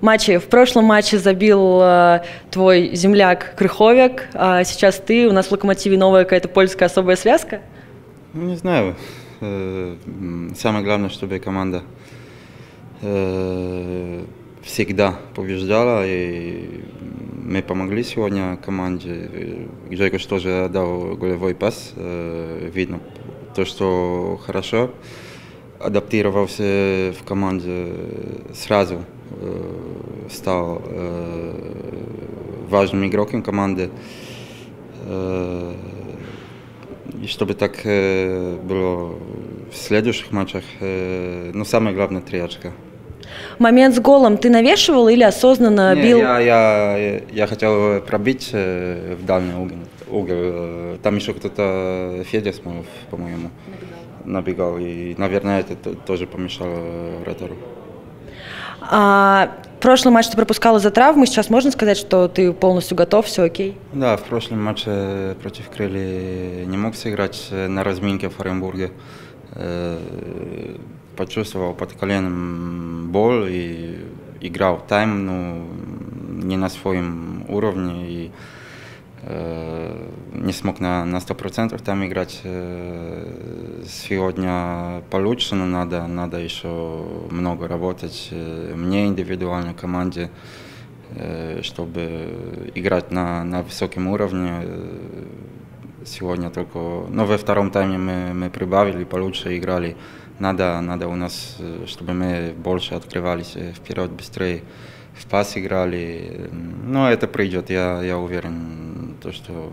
Матчи. В прошлом матче забил твой земляк Крыховик, а сейчас ты. У нас в «Локомотиве» новая какая-то польская особая связка? Не знаю. Самое главное, чтобы команда всегда побеждала, и мы помогли сегодня команде. Гжегош тоже дал голевой пас. Видно то, что хорошо адаптировался в команде, сразу стал важным игроком команды. И чтобы так было в следующих матчах, но самое главное 3 очка. Момент с голом ты навешивал или осознанно бил? Я хотел пробить в дальний угол. Там еще кто-то, Федя Смолов, по-моему, набегал. И, наверное, это тоже помешало вратарю. Прошлый матч ты пропускал из-за травмы. Сейчас можно сказать, что ты полностью готов, все окей? Да, в прошлом матче против Крылья не мог сыграть на разминке в Оренбурге. Почувствовал под коленом боль и играл тайм, но не на своем уровне. И не смог на 100% там играть. Сегодня получше, но надо еще много работать. Мне индивидуально, команде, чтобы играть на высоком уровне. Сегодня только, но во втором тайме мы прибавили, получше играли. Надо у нас, чтобы мы больше открывались вперед, быстрее в пас играли. Но это придет, я уверен, то, что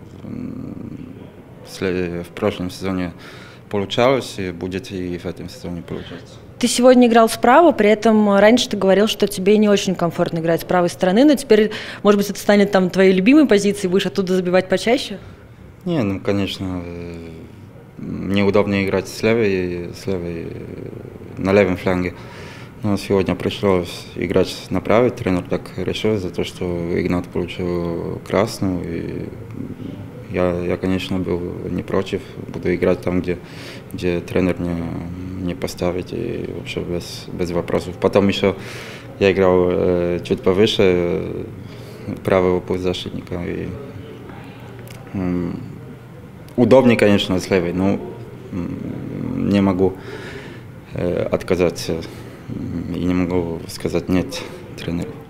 в прошлом сезоне получалось и будет и в этом сезоне получаться. Ты сегодня играл справа, при этом раньше ты говорил, что тебе не очень комфортно играть с правой стороны, но теперь, может быть, это станет там твоей любимой позицией, будешь оттуда забивать почаще? Не, ну, конечно, мне удобнее играть с левой, на левом фланге. Но сегодня пришлось играть на правой, тренер так решил, за то, что Игнат получил красную. И я, конечно, был не против, буду играть там, где тренер не поставит, и вообще без вопросов. Потом еще я играл чуть повыше правого полузащитника. И, удобнее, конечно, с левой, но не могу отказаться и не могу сказать нет тренеру.